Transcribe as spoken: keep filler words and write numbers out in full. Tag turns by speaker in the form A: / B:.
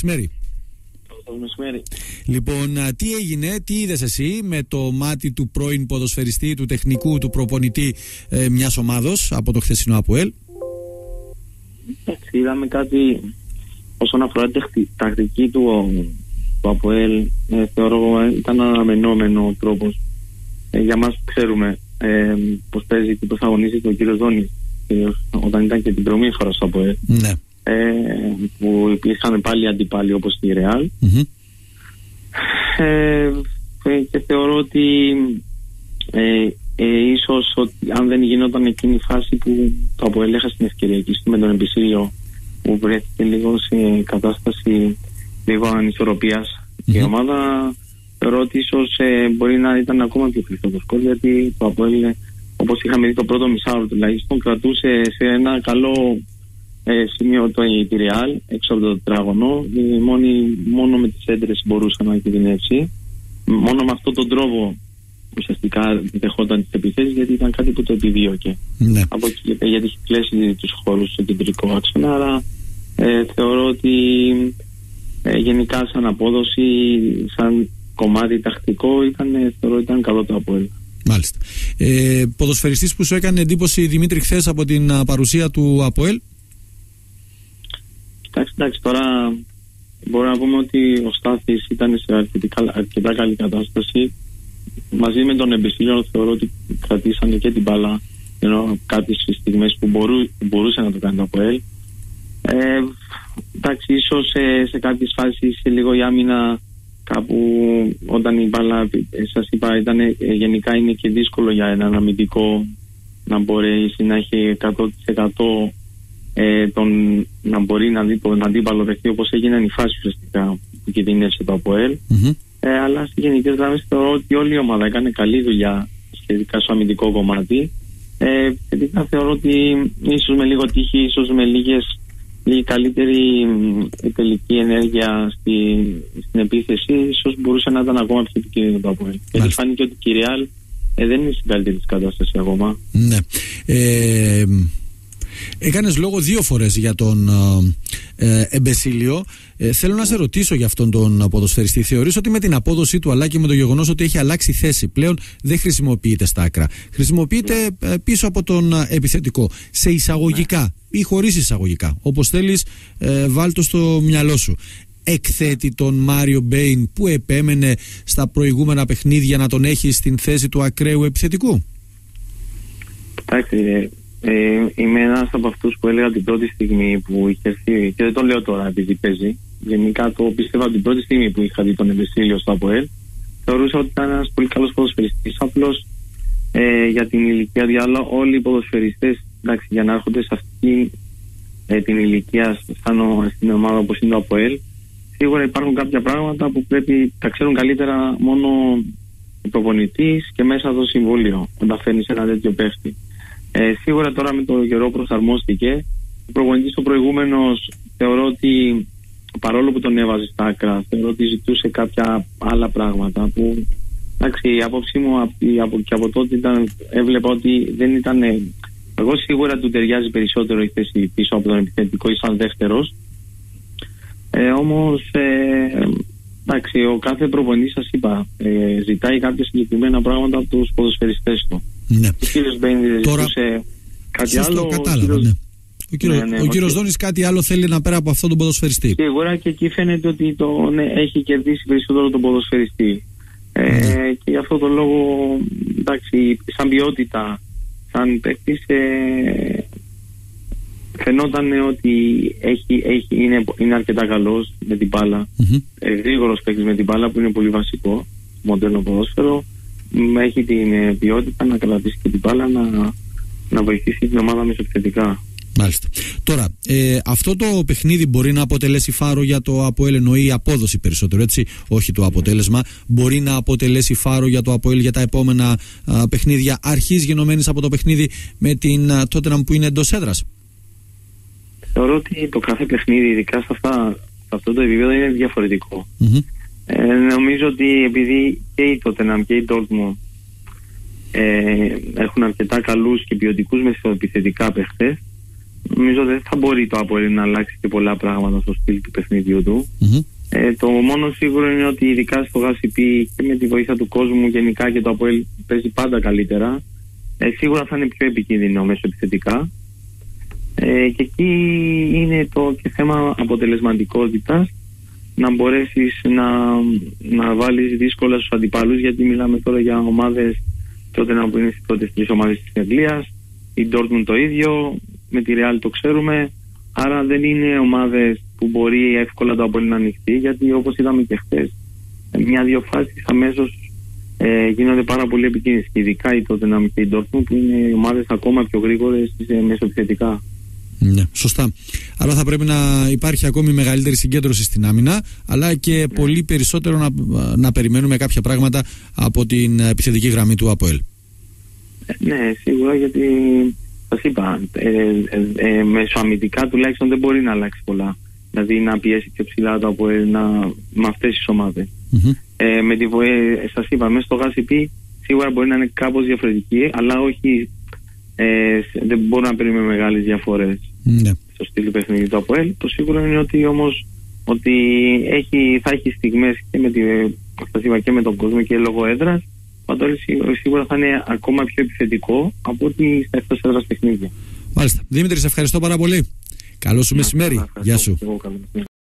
A: μεσημέρι.
B: Μεσημέρι.
A: Λοιπόν, τι έγινε, τι είδες εσύ με το μάτι του πρώην ποδοσφαιριστή, του τεχνικού, του προπονητή ε, μιας ομάδος από το χθεσινό ΑΠΟΕΛ?
B: Εντάξει, είδαμε κάτι όσον αφορά τη τακτική του, του ΑΠΟΕΛ. Ε, θεωρώ ήταν αναμενόμενο ο τρόπος. Ε, για μας που ξέρουμε ε, πώς παίζει και πώς αγωνίζεται ο κύριος Δόνης, όταν ήταν και την προηγούμενη φορά στο ΑΠΟΕΛ.
A: Ναι.
B: Ε, που υπήρχαν πάλι αντιπάλοι όπως η Ρεάλ.
A: Mm-hmm.
B: ε, και θεωρώ ότι ε, ε, ίσως ότι αν δεν γινόταν εκείνη η φάση που το ΑΠΟΕΛ έχασε την ευκαιρία εκεί με τον Εμπισίλιο, που βρέθηκε λίγο σε κατάσταση λίγο ανισορροπίας mm-hmm. η ομάδα, θεωρώ ότι ίσως ε, μπορεί να ήταν ακόμα πιο κλειστό το σκορ, γιατί το ΑΠΟΕΛ, όπως είχαμε δει το πρώτο μισάωρο τουλάχιστον, κρατούσε σε ένα καλό Ε, σημείο το η Ρεάλ έξω από το τετράγωνο. ε, μόνο με τις έντρες μπορούσε να κινδυνεύσει. Μόνο με αυτόν τον τρόπο ουσιαστικά δεχόταν τις επιθέσεις, γιατί ήταν κάτι που το επιδίωκε.
A: Ναι.
B: Από εκεί, γιατί έχει κλέσει τους χώρους στο κεντρικό άξονα. Άρα ε, θεωρώ ότι ε, γενικά σαν απόδοση, σαν κομμάτι τακτικό ήταν, θεωρώ ήταν καλό το ΑΠΟΕΛ.
A: Μάλιστα. ε, Ποδοσφαιριστής που σου έκανε εντύπωση, Δημήτρη, χθες από την α, παρουσία του ΑΠΟΕΛ?
B: Εντάξει, εντάξει, τώρα μπορούμε να πούμε ότι ο Στάθης ήταν σε αρκετά, αρκετά καλή κατάσταση. Μαζί με τον Εμπισίλιο θεωρώ ότι κρατήσανε και την μπάλα, ενώ κάποιες στιγμές που, μπορού, που μπορούσε να το κάνει το ΑΠΟΕΛ. Ε, εντάξει, ίσως σε, σε κάποιες φάσεις λίγο η άμυνα κάπου, όταν η μπάλα, σας είπα, ήταν, γενικά είναι και δύσκολο για έναν αμυντικό να μπορέσει να έχει εκατό τοις εκατό Ε, τον, να μπορεί να δει τον αντίπαλο δεχτεί, όπως έγιναν οι φάσεις ουσιαστικά που κινδύνευσε το ΑΠΟΕΛ. Mm-hmm. Ε, αλλά στις γενικές γραμμές θεωρώ ότι όλη η ομάδα έκανε καλή δουλειά σχετικά στο αμυντικό κομμάτι. Ε, σχετικά θεωρώ ότι ίσως με λίγο τύχη, ίσως με λίγες, λίγη καλύτερη ε, τελική ενέργεια στη, στην επίθεση, ίσως μπορούσε να ήταν ακόμα πιο επικίνδυνο το ΑΠΟΕΛ. Γιατί φάνηκε ότι η Ρεάλ ε, δεν είναι στην καλύτερη της κατάσταση ακόμα.
A: Ναι. Ε, Έκανες λόγο δύο φορές για τον ε, Εμπεσίλιο. Ε, θέλω να σε ρωτήσω για αυτόν τον ποδοσφαιριστή. Θεωρείς ότι με την απόδοσή του, αλλά και με το γεγονός ότι έχει αλλάξει θέση, πλέον δεν χρησιμοποιείται στα άκρα, χρησιμοποιείται ε, πίσω από τον επιθετικό, σε εισαγωγικά ή χωρίς εισαγωγικά, όπως θέλεις, ε, βάλ' το στο μυαλό σου. Εκθέτει τον Μάριο Μπέιν που επέμενε στα προηγούμενα παιχνίδια να τον έχει στην θέση του ακραίου επιθετικού?
B: Κοιτάξτε, Ε, είμαι ένας από αυτούς που έλεγα την πρώτη στιγμή που είχε έρθει, και δεν το λέω τώρα επειδή παίζει, γενικά το πίστευα την πρώτη στιγμή που είχα δει τον Εμπεσίλιο στο ΑΠΟΕΛ, θεωρούσα ότι ήταν ένας πολύ καλός ποδοσφαιριστής. Απλώς ε, για την ηλικία διάλογο, όλοι οι ποδοσφαιριστές, εντάξει, για να έρχονται σε αυτή ε, την ηλικία σαν στην ομάδα όπως είναι το ΑΠΟΕΛ, σίγουρα υπάρχουν κάποια πράγματα που πρέπει τα ξέρουν καλύτερα μόνο ο προπονητής και μέσα από το συμβούλιο όταν φέρνει ένα τέτοιο παίχτη. Ε, σίγουρα τώρα με το καιρό προσαρμόστηκε. Ο προπονητής ο προηγούμενος θεωρώ ότι, παρόλο που τον έβαζε στα άκρα, θεωρώ ότι ζητούσε κάποια άλλα πράγματα που, εντάξει, η άποψή μου από, από, και από τότε ήταν, έβλεπα ότι δεν ήταν. Εγώ σίγουρα του ταιριάζει περισσότερο η θέση πίσω από τον επιθετικό ή σαν δεύτερος. Ε, όμως ε, εντάξει, ο κάθε προπονητής, σας είπα, ε, ζητάει κάποια συγκεκριμένα πράγματα από τους ποδοσφαιριστές του.
A: Ναι.
B: Ο κύριος Μπέινι ζητούσε κάτι
A: Σωστό,
B: άλλο.
A: κατάλαβα,
B: ο κύριος,
A: ναι. Ο κύριος,
B: ναι, ναι,
A: ο κύριος Δόνης κάτι άλλο θέλει να πέρα από αυτόν τον ποδοσφαιριστή.
B: Σίγουρα, και εκεί φαίνεται ότι το, ναι, έχει κερδίσει περισσότερο τον ποδοσφαιριστή. Ναι. Ε, και γι' αυτό το λόγο, εντάξει, σαν ποιότητα, σαν παίκτης, ε, φαινόταν ότι έχει, έχει, είναι, είναι αρκετά καλός με την μπάλα. Mm-hmm. Ε, γρήγορος παίκτης με την μπάλα, που είναι πολύ βασικό μοντέλο ποδόσφαιρο. Έχει την ποιότητα να κρατήσει και την μπάλα, να, να βοηθήσει την ομάδα μεσοεπιθετικά.
A: Μάλιστα. Τώρα, ε, αυτό το παιχνίδι μπορεί να αποτελέσει φάρο για το ΑΠΟΕΛ, εννοεί η απόδοση περισσότερο, έτσι, όχι το αποτέλεσμα. Μπορεί να αποτελέσει φάρο για το ΑΠΟΕΛ για τα επόμενα α, παιχνίδια, αρχής γενομένης από το παιχνίδι με την Τότεναμ που είναι εντός έδρας.
B: Θεωρώ ότι το κάθε παιχνίδι, ειδικά σε, αυτά, σε αυτό το επίπεδο, είναι διαφορετικό. Mm-hmm. Ε, νομίζω ότι επειδή και η Tottenham και η Dortmund ε, έχουν αρκετά καλούς και ποιοτικούς μεσοεπιθετικά παίχτες, νομίζω δεν θα μπορεί το ΑΠΟΕΛ να αλλάξει και πολλά πράγματα στο στυλ του παιχνιδιού του.
A: Mm-hmm.
B: Ε, το μόνο σίγουρο είναι ότι ειδικά στο ΓΑΣΥΠΗ και με τη βοήθεια του κόσμου γενικά και το ΑΠΟΕΛ παίζει πάντα καλύτερα. Ε, σίγουρα θα είναι πιο επικίνδυνο μέσω επιθετικά. Ε, και εκεί είναι το και θέμα αποτελεσματικότητας, να μπορέσεις να, να βάλεις δύσκολα στους αντιπάλους, γιατί μιλάμε τώρα για ομάδες τότε να που είναι στις πρώτες τρεις ομάδες της Αγγλίας, η Dortmund το ίδιο, με τη Real το ξέρουμε, άρα δεν είναι ομάδες που μπορεί εύκολα το ΑΠΟΕΛ να ανοιχτεί, γιατί όπως είδαμε και χθες, μια-δύο φάσεις αμέσως ε, γίνονται πάρα πολύ επικίνδυνες, και ειδικά η Tottenham και η Dortmund που είναι ομάδες ακόμα πιο γρήγορες μεσοεπιθετικά.
A: Ναι, σωστά. Άρα θα πρέπει να υπάρχει ακόμη μεγαλύτερη συγκέντρωση στην άμυνα, αλλά και ναι. πολύ περισσότερο να, να περιμένουμε κάποια πράγματα από την επιθετική γραμμή του ΑΠΟΕΛ.
B: Ναι, σίγουρα, γιατί σας είπα, ε, ε, ε, μεσοαμυντικά τουλάχιστον δεν μπορεί να αλλάξει πολλά. Δηλαδή να πιέσει πιο ψηλά το ΑΠΟΕΛ με αυτές τις ομάδες. Mm-hmm. Ε, με τη βοήθεια, σας είπα, μέσα στο ΓΑΣΥΠΗ σίγουρα μπορεί να είναι κάπως διαφορετική, αλλά όχι. Ε, δεν μπορούμε να περιμένουμε μεγάλες διαφορές ναι. στο στυλ του παιχνιδιού του ΑΠΟΕΛ. Το σίγουρο είναι ότι όμως ότι έχει, θα έχει στιγμές και με, τη, και με τον κόσμο και λόγω έδρας. Πάντως σίγουρα θα είναι ακόμα πιο επιθετικό από ότι στα εκτός έδρας παιχνίδια.
A: Μάλιστα. Δημήτρη, σε ευχαριστώ πάρα πολύ. Καλό σου μεσημέρι. Γεια σου.